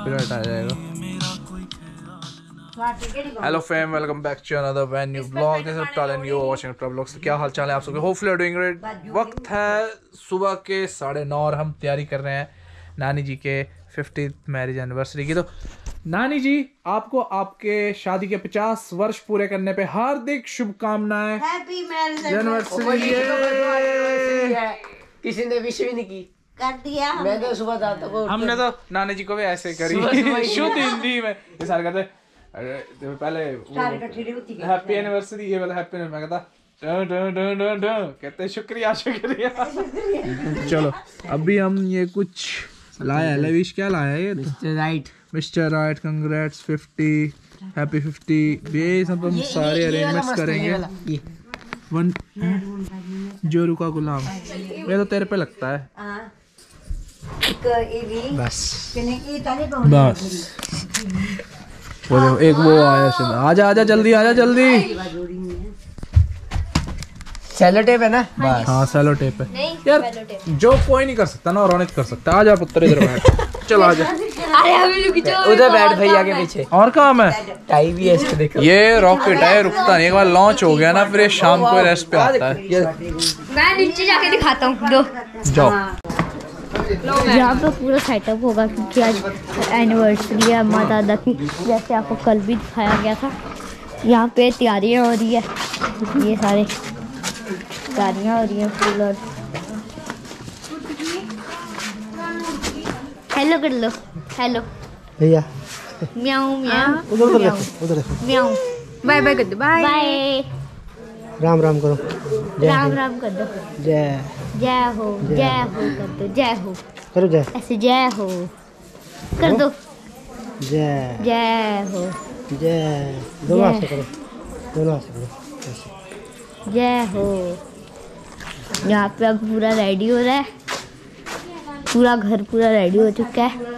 Copyright आ जाएगा। Hello fam, welcome back to another brand new blog. This is Tall and you are watching Tall blogs. क्या हाल चाल है आप सबके? Hopefully you are doing great. वक्त है सुबह के 9:30 और हम तैयारी कर रहे हैं नानी जी के 50th मैरिज एनिवर्सरी की। तो नानी जी, आपको आपके शादी के 50 वर्ष पूरे करने पे हार्दिक शुभकामनाएं। Happy marriage anniversary. किसी ने विश भी नहीं की। कर दिया मैं तो सुबह जाता हूँ। हमने तो नानी जी को भी ऐसे करी शुद्ध हिंदी में। ये सारे कहते पहले हैप्पी एनिवर्सरी, ये वाला हैप्पी मैं कहता कहते शुक्रिया शुक्रिया। चलो अभी हम ये कुछ लाया है। लविश क्या लाया है? ये मिस्टर राइट कंग्रेट्स 50 हैप्पी 50। ये सब हम सारे अरेंजमेंट्स करेंगे। वन जोरू का गुलाम, ये तो तेरे पे लगता है। बस एक वो आया, आजा आजा जल्दी, आजा जल्दी। सेलो टेप है ना? बस हाँ सेलो टेप है यार। जो कोई नहीं कर सकता ना, रोनित कर सकता है। आजा पुत्र इधर बैठ। चल आजा। उधर बैठ भैया के पीछे। और काम है? टाई भी है इसको देखो। ये रॉकेट है, रुकता नहीं। एक बार लॉन्च हो गया ना फिर ये शाम को रेस्ट पे आता है। मैं नीचे जाके दिखाता हूँ। दो जाओ। यहाँ पे पूरा सेटअप होगा क्योंकि आज एनिवर्सरी है अम्मा दादा की, जैसे आपको कल भी दिखाया गया था। यहाँ पे तैयारियाँ हो रही है, ये सारे तैयारियाँ हो रही हैं। फूल और हेलो कर लो। हेलो भैया। म्याऊ म्याऊ उधर देखो, उधर देखो। म्याऊ। बाय बाय कर दो। Bye bye. राम राम करो। राम राम कर दो। जय जय हो, जय हो कर दो। जय हो करो। जय ऐसे जय हो कर दो। जय जय हो, जय। दोनों हाथ से करो, दोनों हाथ से करो। जय हो। यहाँ पे अब पूरा रेडी हो रहा है, पूरा घर पूरा रेडी हो चुका है।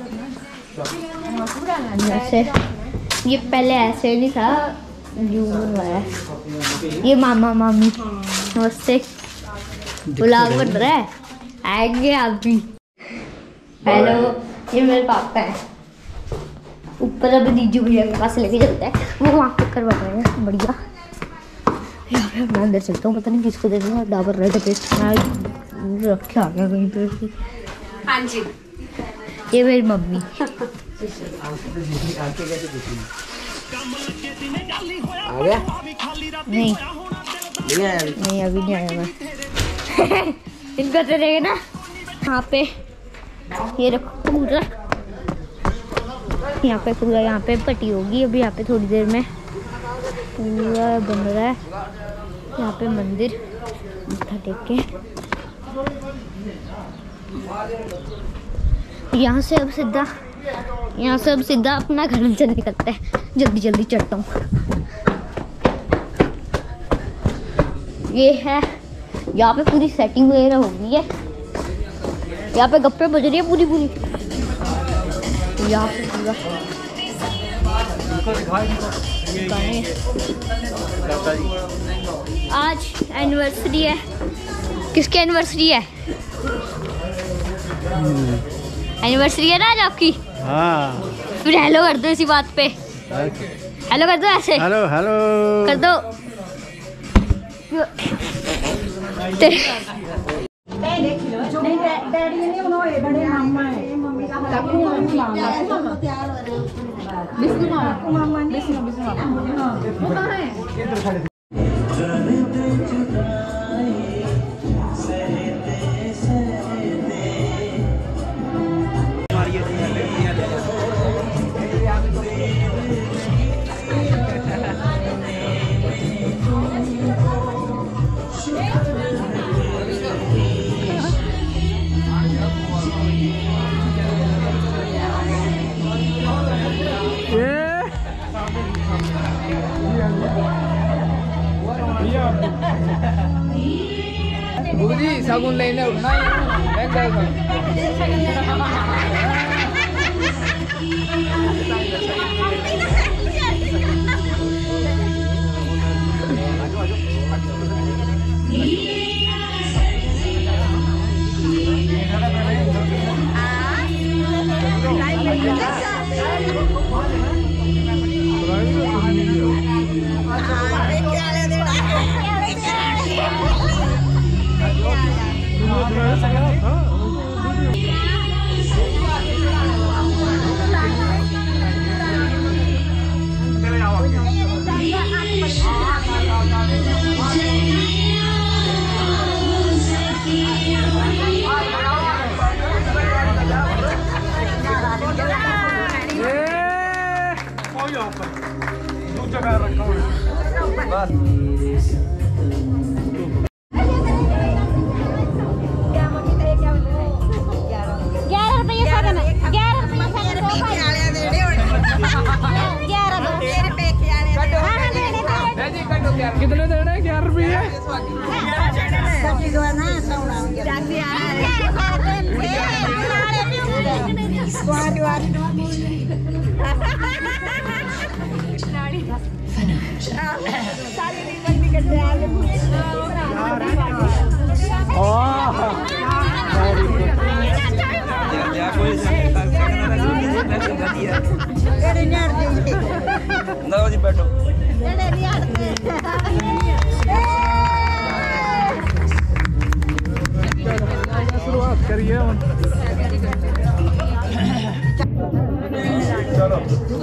ऐसे ये पहले ऐसे नहीं था, यूं बनवाया है। ये मामा मामी नमस्ते। ब्लॉग बन रहा है, आएंगे आप भी। हेलो, ये मेरे पापा है। ऊपर अभी दीजू भैया के पास लेके चलते हैं, वो वहाँ पे करवा रहे हैं। बढ़िया। यहाँ पे मैं अंदर चलता हूँ, पता नहीं किसको दे दूँगा। डाबर रेड पेस्ट रखे आ गया कहीं पे। हाँ जी, ये मेरी मम्मी। आ गया? नहीं आया नहीं, अभी नहीं आया मैं। इनका तो रहेगा ना। यहाँ पे ये रखो पूरा, यहाँ पे पूरा, यहाँ पे पट्टी होगी अभी। यहाँ पे थोड़ी देर में पूरा बन रहा है। यहाँ पे मंदिर मत्था टेक के यहाँ से अब सीधा अपना घर से निकलते हैं। जल्दी जल्दी चढ़ता हूँ। ये है यहाँ पे पूरी सेटिंग वगैरह हो गई है। यहाँ पे गप्पे बज रही है पूरी पूरी। यहाँ पे पूरा आज एनिवर्सरी है। किसकी एनिवर्सरी है? एनिवर्सरी है ना आज आपकी। हाँ। फिर हेलो कर दो इसी बात पे। हेलो कर दो ऐसे। हेलो हेलो कर दो। बुजी सागुन लेने उठना है। कितने देना है? 11 रुपये। बैठो शुरुआत करिए। चलो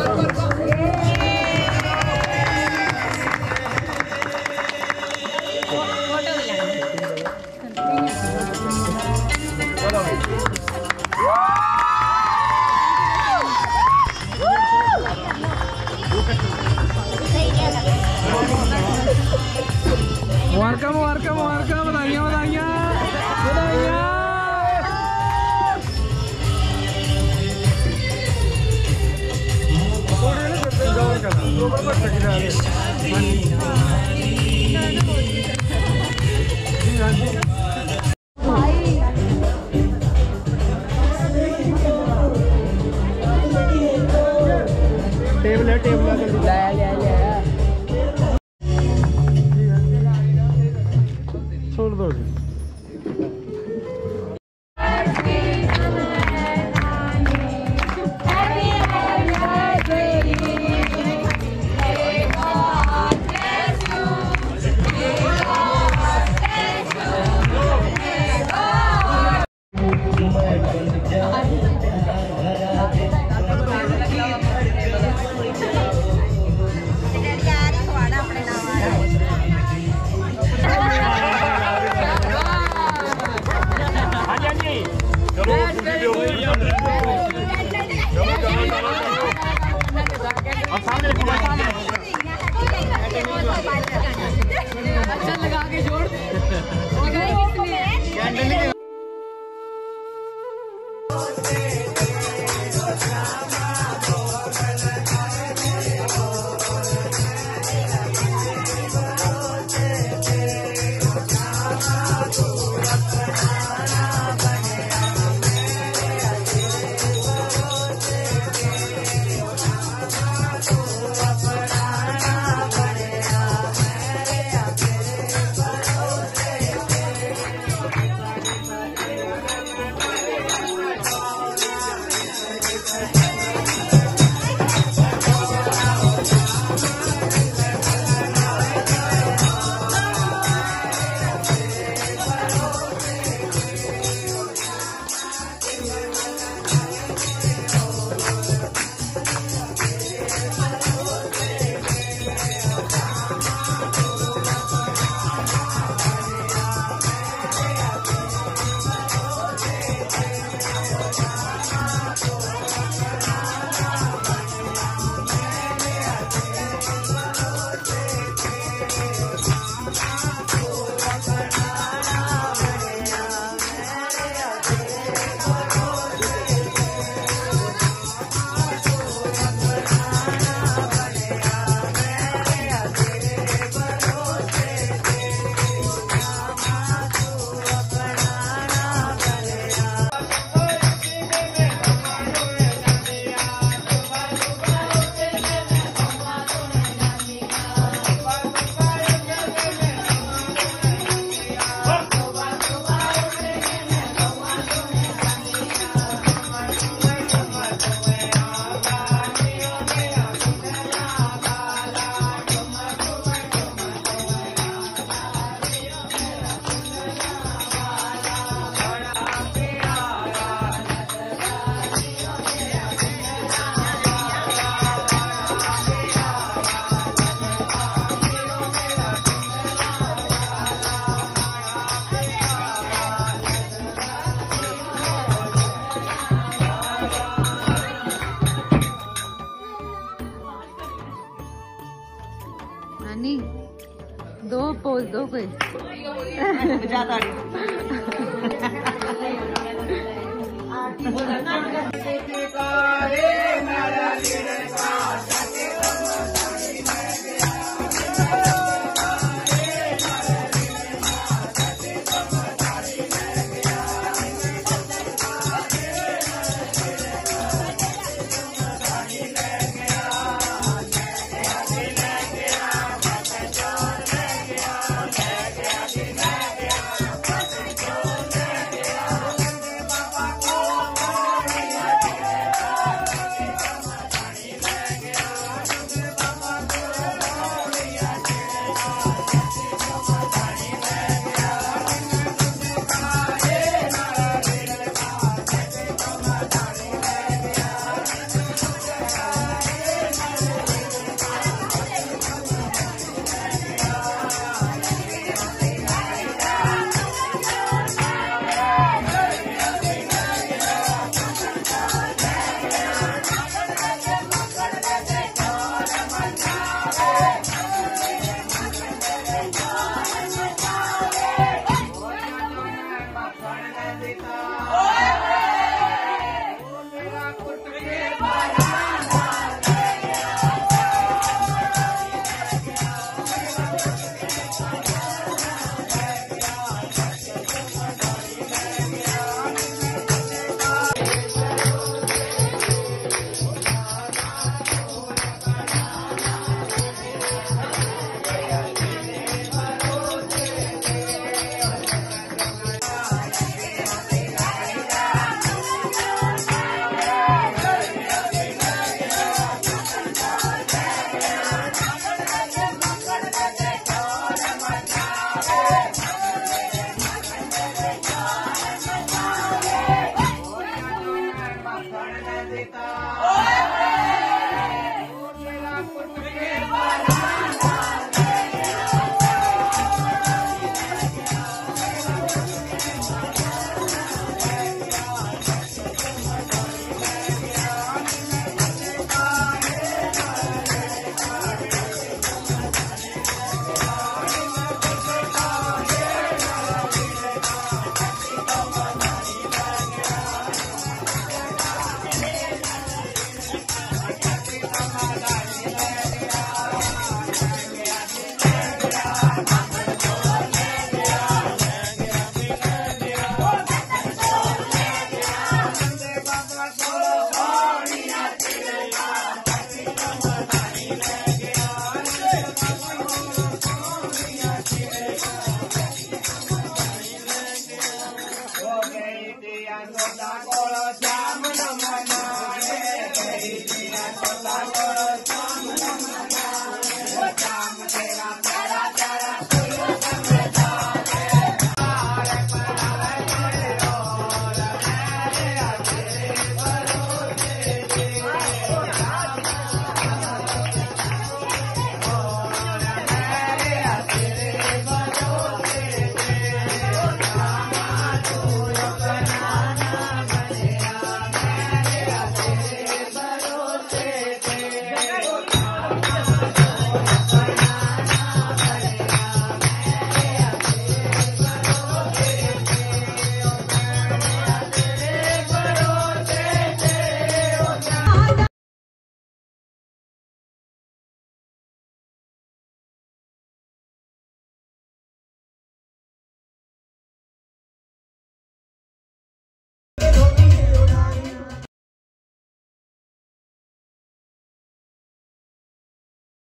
मुबारक मुबारक मुबारक, बधाइयाँ बधाइयाँ बधाइयाँ। टेबल है, टेबल छोड़ दो जी। लगा के जोड़ जाता